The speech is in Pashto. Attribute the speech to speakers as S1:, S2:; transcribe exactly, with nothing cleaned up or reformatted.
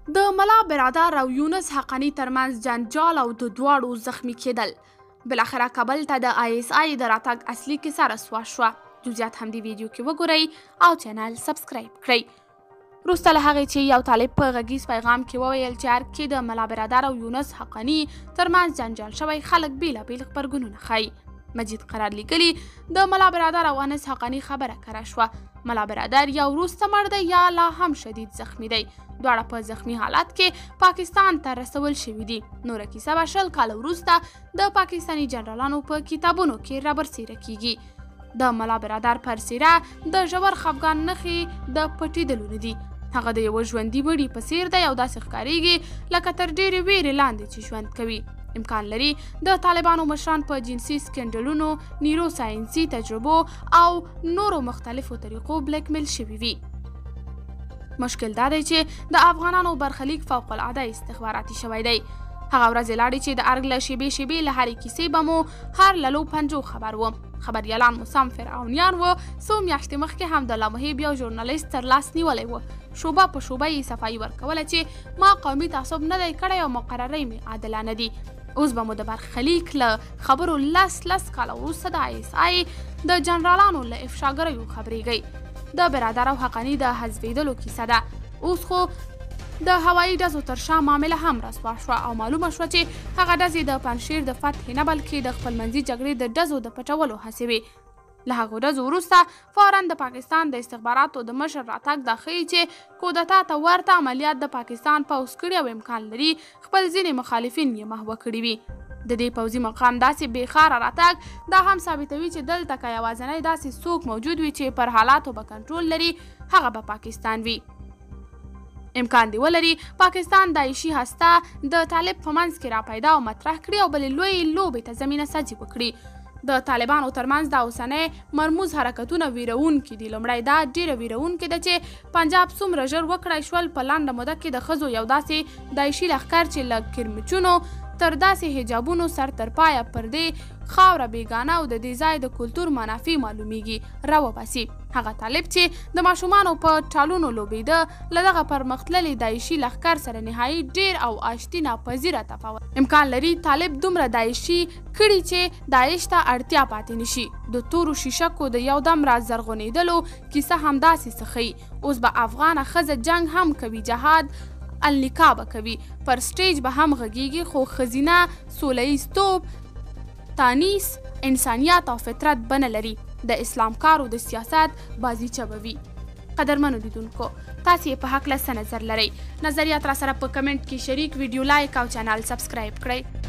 S1: د ملا برادر او یونس حقانی ترمنځ جنجال او د دواړو زخمی کېدل. بالاخره کابل ته د آی اس آی د راتګ اصلي کیسه رسوا شوه. جزئیات هم دې ویډیو کې وګورئ او چینل سبسکرایب کړئ. وروسته له هغې چې یو طالب په غږیز پیغام کې وویل چې هر کې د ملا برادر او یونس حقانی ترمنځ جنجال شوی، خلک بیلابیل غبرګونونه ښایي. مجید قرار لیکلي د ملا برادر او انس حقانی خبره کره شوه. ملا برادر یا وروسته مړ دی یا لا هم شدید زخمی دی. دواړه په زخمی حالت کې پاکستان ته رسول شوي دي. نوره کیسه به شل کاله وروسته د پاکستاني جنرالانو په کتابونو کې رابرسیره کیږي. د ملا برادر پر څیره د ژور خفګان نښې د پټېدلو نه دي. هغه د یوه ژوندي مړي په څیر دی او داسې ښکارېږي لکه تر ډېرې ویرې لاندې چې ژوند کوي. امکان لري د طالبانو مشران په جنسي سکینډلونو، نیورو ساینسي تجربو او نورو مختلفو طریقو بلیک میل شوي وي. مشکل دا دی چې د افغانانو برخلیک فوق العاده استخباراتي شوی دی. هغه ورځې لاړې چې د ارګ له شیبې شیبې له هرې کیسې به مو هر للو پنجو خبر و. خبریالان مو سم فرعونیان و. څو میاشتې مخکې هم د لامحیب یو ژورنالیست تر لاس نیولی و. شوبه په شوبه یې صفایي ورکوله چې ما قومي تعصب نه دی کړی او مقررۍ مې عادلانه دي. اوس به مو د برخلیک له خبرو لس لس کاله وروسته د آی اس آی د جنرالانو له افشاګریو خبرېږئ. د برادر او حقانی د حذفېدلو کیسه ده. اوس خو د هوایي ډزو تر شا معامله هم رسوا شوه او معلومه شوه چې هغه ډزې د پنجشیر د فتح نه بلکې د خپلمنځي جګړې د ډزو د پټولو هڅې وې. له هغو ډزو وروسته فوراً د پاکستان د استخباراتو د مشر راتګ دا ښیي چې کودتا ته ورته عملیات د پاکستان پوځ کړي او امکان لري خپل ځینې مخالفین یې محوه کړي وي. د دې پوځي مقام داسې بېخاره راتګ دا هم ثابتوي چې دلته که یوازینی داسې څوک موجود وي چې پر حالاتو به کنټرول لري، هغه به پاکستان وي. امکان دی ولري پاکستان داعشي هسته د طالب په منځ کې راپیدا او مطرح کړي او بلې لویې لوبې ته زمینه سازي وکړي. د طالبانو ترمنځ دا اوسنی مرموز حرکتونه ویرونکي دي. لومړی دا ډېره ویرونکې ده چې پنجاب څومره ژر وکړی شول په لنډه موده کې د ښځو یو داسې داعشي لښکر چې له کرمچونو تر داسې حجابونو سر تر پایه پر دې خاوره بیګانه او د دې ځای د کلتور منافع معلومیږي را وباسي. هغه طالب چې د ماشومانو په ټالونو لوبېده له دغه پرمختللي داعشي لښکر سره نهایي ډېر او آشتي ناپذیره تفاوت امکان لري. طالب دومره داعشي کړي چې داعش ته اړتیا پاتې نشي. د تورو شیشکو د یو دم را زرغونېدلو کیسه همداسې څه ښیي. اوس به افغانه ښځه جنګ هم کوي، جهاد النکاح به کوي، پر سټیج به هم غږیږي، خو ښځینه سوله ییز تانیس انسانیت او فطرت بنه لري. د اسلام کارو د سیاست بازیچه به وي. قدرمنو لیدونکو، تاسې یې په هکله څه نظر لرئ؟ نظریات را سره په کمنټ کې شریک، ویډیو لایک او چینل سبسکرایب کړئ.